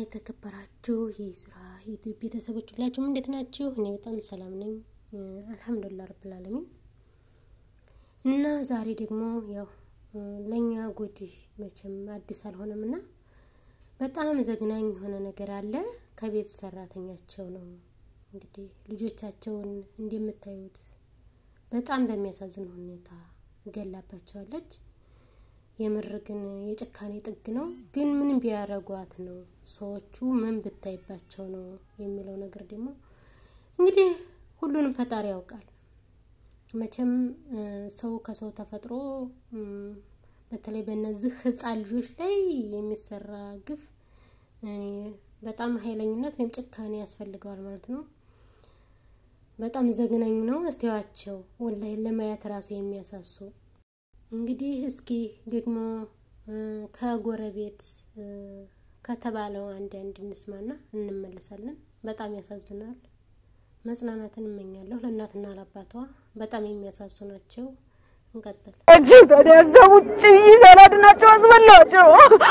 የተከበራችሁ የሱራ ዩቲዩብ ቤተሰቦች ሁላችሁም እንዴት ናችሁ? እኔ በጣም ሰላም ነኝ አልহামዱሊላህ ረብል ዓለሚን። እና ዛሬ ደግሞ ያው ለኛ ጉድ መቼም አዲስ አልሆነምና በጣም ዘግናኝ የሆነ ነገር አለ። ከቤት ሰራተኛቸው ነው እንግዲህ ልጆቻቸውን እንደምታዩት በጣም በሚያሳዝን ሁኔታ ገላባቸዋለች። የምር ግን የጭካኔ ጥግ ነው። ግን ምን ቢያረጓት ነው ሰዎቹ ምን ብታይባቸው ነው የሚለው ነገር ደግሞ እንግዲህ ሁሉንም ፈጣሪ ያውቃል። መቼም ሰው ከሰው ተፈጥሮ በተለይ በእነዚህ ህፃን ልጆች ላይ የሚሰራ ግፍ በጣም ኃይለኝነት ወይም ጭካኔ ያስፈልጋል ማለት ነው። በጣም ዘግናኝ ነው። እስቲዋቸው ወላሂ ለማየት ራሱ የሚያሳሱ እንግዲህ እስኪ ደግሞ ከጎረቤት ከተባለው አንድ እንስማና እንመለሳለን። በጣም ያሳዝናል። መጽናናትን እመኛለሁ ለእናትና ለአባቷ። በጣም የሚያሳሱ ናቸው። እንቀጥል። እጂ ታዲያዛው ውጪ ይዘላድናቸው አዝበላቸው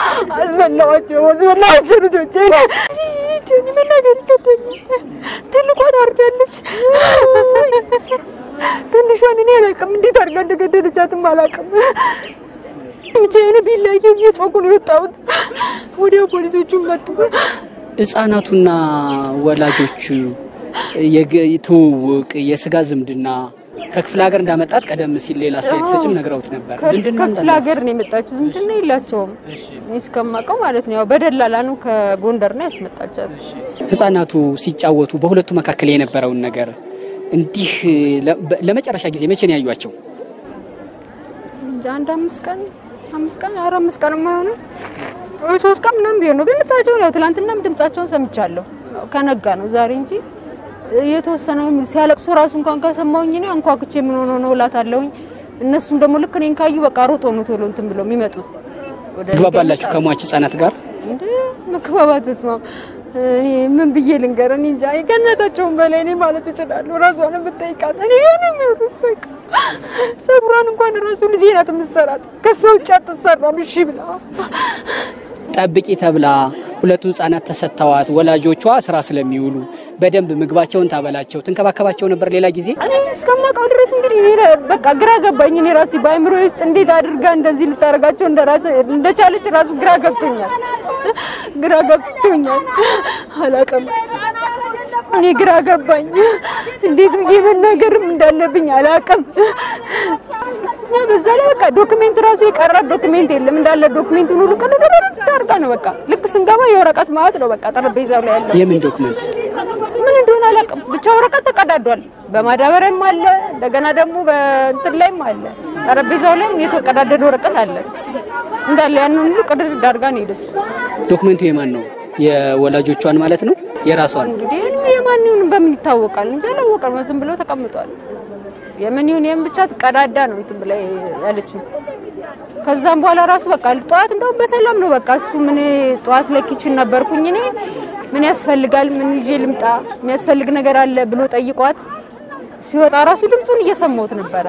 ልጆቼ ጀኒ መናገር ይከተኝ ትልቋ አርጋለች ትንሿን እኔ አላውቅም እንዴት አርጋ እንደገደለቻትም አላውቅም። ጀኒ ቢላዬ እየጮኩ ነው የወጣሁት። ወዲያው ፖሊሶቹ መጡ። ህፃናቱና ወላጆቹ የትውውቅ የስጋ ዝምድና ከክፍለ ሀገር እንዳመጣት ቀደም ሲል ሌላ አስተያየት ሰጭም ነግረውት ነበር። ዝምድና ከክፍለ ሀገር ነው የመጣችው። ዝምድና የላቸውም እስከማውቀው ማለት ነው። ያው በደላላ ነው ከጎንደር ነው ያስመጣቻት። ህፃናቱ ሲጫወቱ በሁለቱ መካከል የነበረውን ነገር እንዲህ ለመጨረሻ ጊዜ መቼ ነው ያዩአቸው? አንድ 5 ቀን 4 ቀን ማይሆን ወይ 3 ቀን ምንም ቢሆን ነው። ግን ድምጻቸውን ያው ትላንትናም ድምጻቸውን ሰምቻለሁ። ከነጋ ነው ዛሬ እንጂ የተወሰነው ሲያለቅሱ ራሱ እንኳን ከሰማውኝ ነው አንኳክቼ ምን ሆኖ ነው ላታለውኝ። እነሱም ደግሞ ልክ እኔን ካዩ በቃ ሮጦ ነው ቶሎ እንትን ብለው የሚመጡት። ግባባላችሁ ከሟች ህፃናት ጋር እንዴ መክባባት በስማም እኔ ምን ብዬ ልንገር? እኔ እንጃ ከነታቸውም በላይ እኔ ማለት እችላለሁ። ራሷን ብትጠይቃት እኔ የሚወዱት በቃ ሰብራን እንኳን ራሱ ልጄ ናት የምትሰራት ከሰው ውጭ አትሰራም። እሺ ብላ ጠብቂ ተብላ ሁለቱ ህፃናት ተሰጣዋት። ወላጆቿ ስራ ስለሚውሉ በደንብ ምግባቸውን ታበላቸው ተንከባከባቸው ነበር። ሌላ ጊዜ እኔ እስከማውቀው ድረስ እንግዲህ እኔ በቃ ግራ ገባኝ። እኔ ራሴ ባይምሮ ውስጥ እንዴት አድርጋ እንደዚህ ልታረጋቸው እንደቻለች ራሱ ግራ ገብቶኛል። አላውቅም እኔ ግራ ገባኝ። እንዴት መናገርም እንዳለብኝ አላውቅም። በዛ ላይ በቃ ዶክመንት ራሱ የቀረ ዶክመንት የለም። እንዳለ ዶክመንቱን ሁሉ ቀደደደርጋ ነው በቃ ልክ ስንገባ የወረቀት ማለት ነው በቃ ጠረጴዛው ላይ ያለው። የምን ዶክመንት ምን እንደሆነ አላውቅም። ብቻ ወረቀት ተቀዳዷል። በማዳበሪያም አለ እንደገና ደግሞ በእንትን ላይም አለ። ጠረጴዛው ላይም የተቀዳደደ ወረቀት አለ። እንዳለ ያንን ሁሉ ቀደደ አድርጋ ነው የሄደችው። ዶክመንቱ የማን ነው? የወላጆቿን ማለት ነው? የራሷን? እንግዲህ የማን ይሁን በምን ይታወቃል እንጂ አላወቀም። ዝም ብሎ ተቀምጧል። የምን ይሁን ብቻ ተቀዳዳ ነው እንትን ብላ ያለችው። ከዛም በኋላ ራሱ በቃ ጧት እንደው በሰላም ነው በቃ እሱ ምን ጧት ለኪችን ነበርኩኝ እኔ ምን ያስፈልጋል ምን ይዤ ልምጣ የሚያስፈልግ ነገር አለ ብሎ ጠይቋት ሲወጣ ራሱ ድምጹን እየሰማሁት ነበር።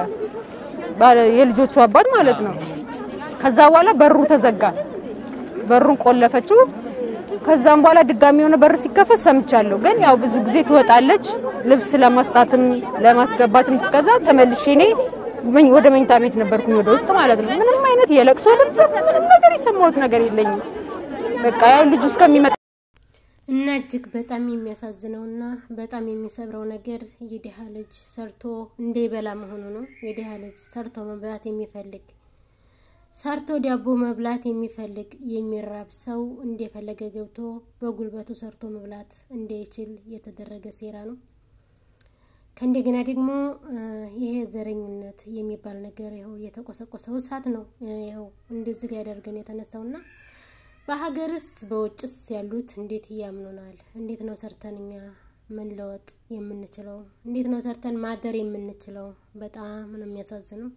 የልጆቹ አባት ማለት ነው። ከዛ በኋላ በሩ ተዘጋ። በሩን ቆለፈችው። ከዛም በኋላ ድጋሚ የሆነ በር ሲከፈት ሰምቻለሁ። ግን ያው ብዙ ጊዜ ትወጣለች ልብስ ለማስጣትም ለማስገባትም እስከዛ ተመልሼ እኔ ወደ መኝታ ቤት ነበርኩኝ ወደ ውስጥ ማለት ነው። ምንም አይነት የለቅሶ ድምጽ ምንም ነገር የሰማሁት ነገር የለኝም። በቃ ያው ልጅ እስከሚመጣ እና እጅግ በጣም የሚያሳዝነውና በጣም የሚሰብረው ነገር የደሃ ልጅ ሰርቶ እንደይበላ መሆኑ ነው። የደሃ ልጅ ሰርቶ መብላት የሚፈልግ ሰርቶ ዳቦ መብላት የሚፈልግ የሚራብ ሰው እንደፈለገ ገብቶ በጉልበቱ ሰርቶ መብላት እንደይችል የተደረገ ሴራ ነው። ከእንደገና ደግሞ ይሄ ዘረኝነት የሚባል ነገር ይሄው የተቆሰቆሰው እሳት ነው። ይሄው እንደዚህ ሊያደርገን የተነሳውና በሀገርስ በውጭስ ያሉት እንዴት ያምኑናል? እንዴት ነው ሰርተንኛ መለወጥ የምንችለው? እንዴት ነው ሰርተን ማደር የምንችለው? በጣም ነው የሚያሳዝነው።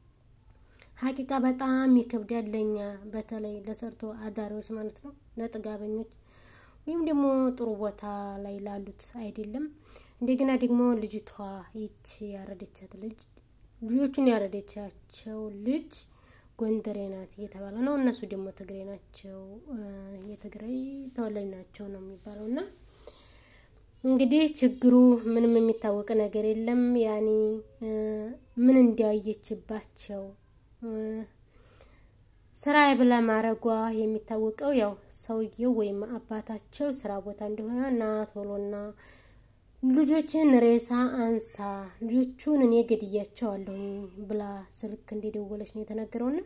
ሐቂቃ በጣም ይከብዳል ለኛ በተለይ ለሰርቶ አዳሪዎች ማለት ነው። ለጥጋበኞች ወይም ደግሞ ጥሩ ቦታ ላይ ላሉት አይደለም። እንደገና ደግሞ ልጅቷ ይቺ ያረደቻት ልጅ ልጆቹን ያረደቻቸው ልጅ ጎንደሬ ናት እየተባለ ነው እነሱ ደግሞ ትግሬ ናቸው የትግራይ ተወላጅ ናቸው ነው የሚባለውና እንግዲህ ችግሩ ምንም የሚታወቅ ነገር የለም ያኒ ምን እንዲያየችባቸው ስራዬ ብላ ማረጓ የሚታወቀው ያው ሰውየው ወይም አባታቸው ስራ ቦታ እንደሆነ ናቶሎና ልጆችን ሬሳ አንሳ ልጆቹን እኔ ገድያቸዋለሁ ብላ ስልክ እንደደወለች ነው የተነገረውና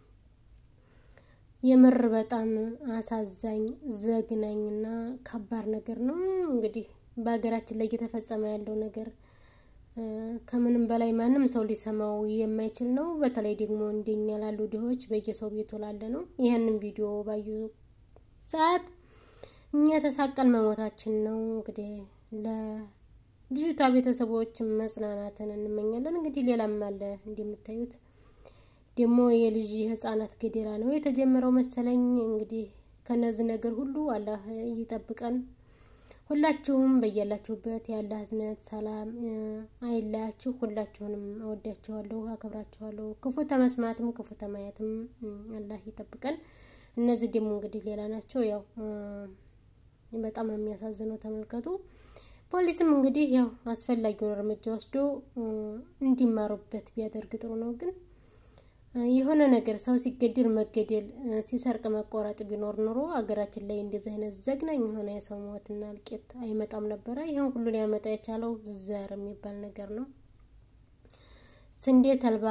የምር በጣም አሳዛኝ ዘግናኝና ከባድ ነገር ነው እንግዲህ በአገራችን ላይ እየተፈጸመ ያለው ነገር ከምንም በላይ ማንም ሰው ሊሰማው የማይችል ነው በተለይ ደግሞ እንደኛ ላሉ ድሆች በየሰው ቤቱ ላለ ነው ይሄንን ቪዲዮ ባዩ ሰዓት እኛ ተሳቀል መሞታችን ነው እንግዲህ ለልጅቷ ቤተሰቦች መጽናናትን እንመኛለን እንግዲህ ሌላም አለ እንደምታዩት ደግሞ የልጅ ህፃናት ገደላ ነው የተጀመረው መሰለኝ እንግዲህ ከነዚህ ነገር ሁሉ አላህ ይጠብቀን ሁላችሁም በየላችሁበት ያለ ህዝነት ሰላም አይላችሁ ሁላችሁንም እወዳችኋለሁ አከብራችኋለሁ ክፉ ተመስማትም ክፉ ተማያትም አላህ ይጠብቀን እነዚህ ደግሞ እንግዲህ ሌላ ናቸው ያው በጣም ነው የሚያሳዝነው ተመልከቱ ፖሊስም እንግዲህ ያው አስፈላጊውን እርምጃ ወስዶ እንዲማሩበት ቢያደርግ ጥሩ ነው ግን የሆነ ነገር ሰው ሲገደል መገደል ሲሰርቅ መቆረጥ ቢኖር ኖሮ አገራችን ላይ እንደዚህ አይነት ዘግናኝ የሆነ የሰው ሞትና እልቂት አይመጣም ነበር ይሄን ሁሉ ሊያመጣ የቻለው ዘር የሚባል ነገር ነው ስንዴ ተልባ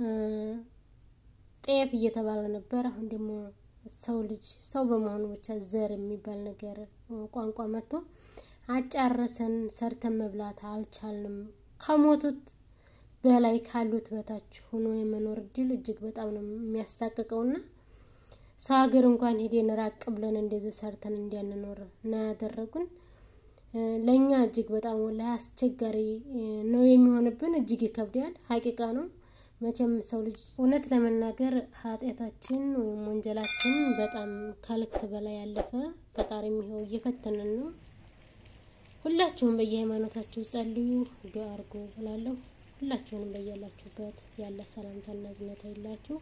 ጤፍ እየተባለ ነበር አሁን ደግሞ ሰው ልጅ ሰው በመሆኑ ብቻ ዘር የሚባል ነገር ቋንቋ መጥቶ አጫረሰን ሰርተን መብላት አልቻልንም ከሞቱት በላይ ካሉት በታች ሆኖ የመኖር ድል እጅግ በጣም ነው የሚያሳቀቀውና ሰው ሀገር እንኳን ሄደን ራቅ ብለን እንደዚህ ሰርተን እንዲያንኖር ነው ያደረጉን ለኛ እጅግ በጣም ወላሂ አስቸጋሪ ነው የሚሆንብን እጅግ ይከብዳል ሐቂቃ ነው መቼም ሰው ልጅ እውነት ለመናገር ኃጢያታችን ወይም ወንጀላችን በጣም ከልክ በላይ ያለፈ ፈጣሪም ይሄው እየፈተነን ነው ሁላችሁም በየሃይማኖታችሁ ጸልዩ ዱአ አድርጉ እላለሁ ሁላችሁንም በየላችሁበት ያለ ሰላምታና ዝነታ ይላችሁ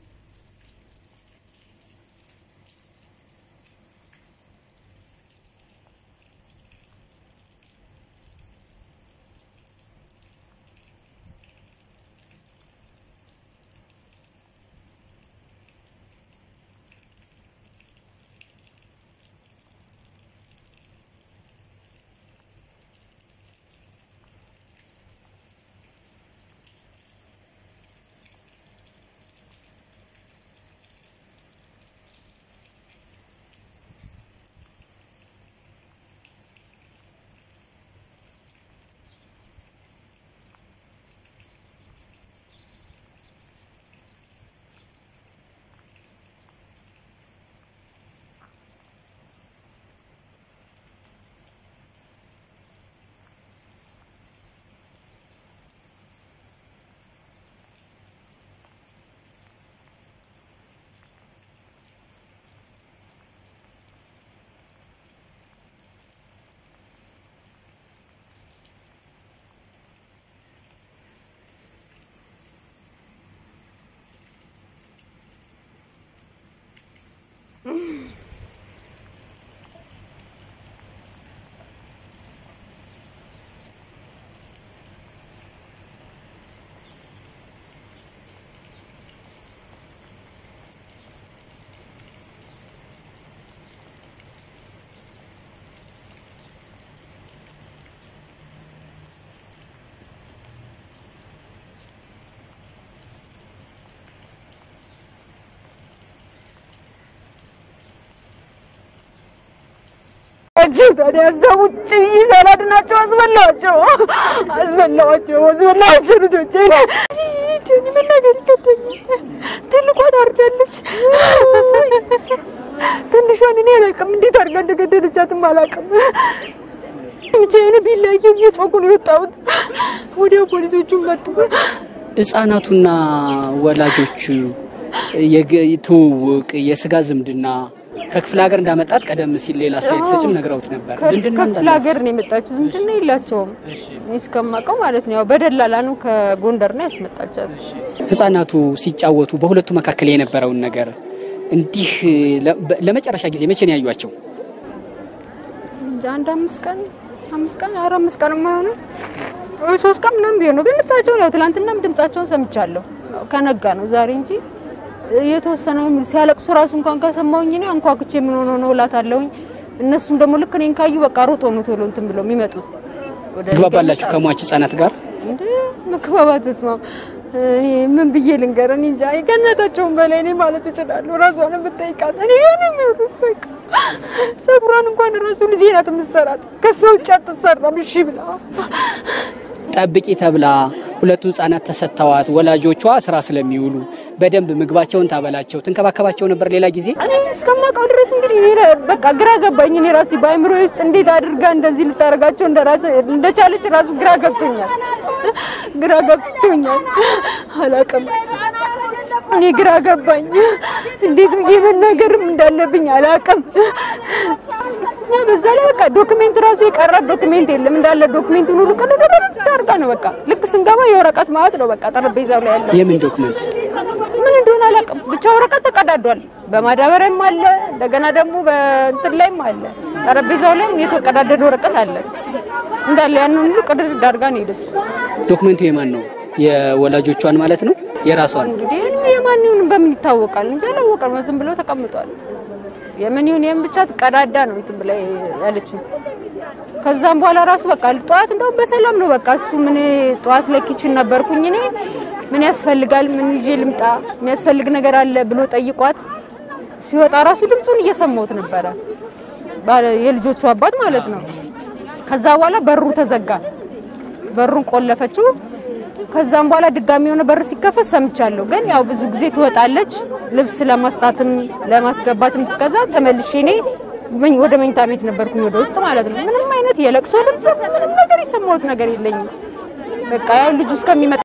ታዲያ እዛው ውጪ ይዘራድናቸው አዝበላዋቸው ልጆቼ ጀኒ ምን ነገር ይከተኛል ትልቋ ታርዳለች ትንሿን እኔ አላውቅም እንዴት አድርጋ እንደገደለቻትም አላውቅም ጀኒ ቢላዬ እየጮኩ ነው የወጣሁት ወዲያው ፖሊሶቹ መጡ ህፃናቱና ወላጆቹ የትውውቅ የስጋ ዝምድና ከክፍለ ሀገር እንዳመጣት ቀደም ሲል ሌላ አስተያየት ሰጭም ነግረውት ነበር። ከክፍለ ሀገር ነው የመጣችው። ዝምድና የላቸውም እስከማውቀው ማለት ነው። ያው በደላላ ነው ከጎንደር ነው ያስመጣቻት። ህፃናቱ ሲጫወቱ በሁለቱ መካከል የነበረውን ነገር እንዲህ ለመጨረሻ ጊዜ መቼ ነው ያዩአቸው? አንድ 5 ቀን 4 ቀን ማለት ነው ወይ 3 ቀን ምንም ቢሆን ነው። ግን ድምጻቸውን ያው ትላንትናም ድምጻቸውን ሰምቻለሁ። ከነጋ ነው ዛሬ እንጂ የተወሰነው ሲያለቅሱ ራሱ እንኳን ከሰማሁኝ እኔ አንኳኩቼ ምን ሆኖ ነው እላታለሁኝ። እነሱም ደግሞ ልክ እኔን ካዩ በቃ ሮጦ ነው ቶሎ እንትን ብለው የሚመጡት። ግባባላችሁ ከሟች ህፃናት ጋር እንዴ? መከባባት በስማም እኔ ምን ብዬ ልንገረኝ እንጃ። ከነታቸውም በላይ እኔ ማለት እችላለሁ። ራሷን ብትጠይቃት እኔ የኔም ይሉት በቃ ሰብራን እንኳን ራሱ ልጄ ናት የምትሰራት ከሰው ውጭ አትሰራም እሺ ብላ ጠብቂ ተብላ ሁለቱ ህፃናት ተሰጣዋት። ወላጆቿ ስራ ስለሚውሉ በደንብ ምግባቸውን ታበላቸው ትንከባከባቸው ነበር። ሌላ ጊዜ እኔ እስከማውቀው ድረስ እንግዲህ እኔ በቃ ግራ ገባኝ። እኔ ራሴ በአእምሮ ውስጥ እንዴት አድርጋ እንደዚህ ልታረጋቸው እንደቻለች ራሱ ግራ ገብቶኛል። አላውቅም እኔ ግራ ገባኝ። እንዴት ብዬ መናገርም እንዳለብኝ አላውቅም። በዛ ላይ በቃ ዶክመንት ራሱ የቀረ ዶክመንት የለም። እንዳለ ዶክመንቱን ሁሉ ቀደደደደርጋ ነው በቃ ልክ ስንገባ የወረቀት ማለት ነው በቃ ጠረጴዛው ላይ ያለው። የምን ዶክመንት ምን እንደሆነ አላውቅም። ብቻ ወረቀት ተቀዳዷል። በማዳበሪያም አለ እንደገና ደግሞ በእንትን ላይም አለ። ጠረጴዛው ላይም የተቀዳደደ ወረቀት አለ። እንዳለ ያን ሁሉ ቀደደደ አድርጋ ነው ሄደች። ዶክመንቱ የማን ነው? የወላጆቿን ማለት ነው? የራሷን? እንግዲህ የማን ይሁን በምን ይታወቃል እንጂ አላወቀም። ዝም ብሎ ተቀምጧል። የምን ይሁን ብቻ ተቀዳዳ ነው እንትን ብላ ያለችው። ከዛም በኋላ ራሱ በቃ ጧት እንደው በሰላም ነው በቃ እሱ ምን ጧት ለኪችን ነበርኩኝ እኔ ምን ያስፈልጋል ምን ይዤ ልምጣ የሚያስፈልግ ነገር አለ ብሎ ጠይቋት ሲወጣ ራሱ ድምጹን እየሰማሁት ነበር። የልጆቹ አባት ማለት ነው። ከዛ በኋላ በሩ ተዘጋ። በሩን ቆለፈችው። ከዛም በኋላ ድጋሚ የሆነ በር ሲከፈት ሰምቻለሁ። ግን ያው ብዙ ጊዜ ትወጣለች ልብስ ለማስጣትም ለማስገባትም እስከዛ ተመልሼ እኔ ወደ መኝታ ቤት ነበርኩኝ ወደ ውስጥ ማለት ነው። ምንም አይነት የለቅሶ ድምጽ ምንም ነገር የሰማሁት ነገር የለኝም። በቃ ያው ልጁ እስከሚመጣ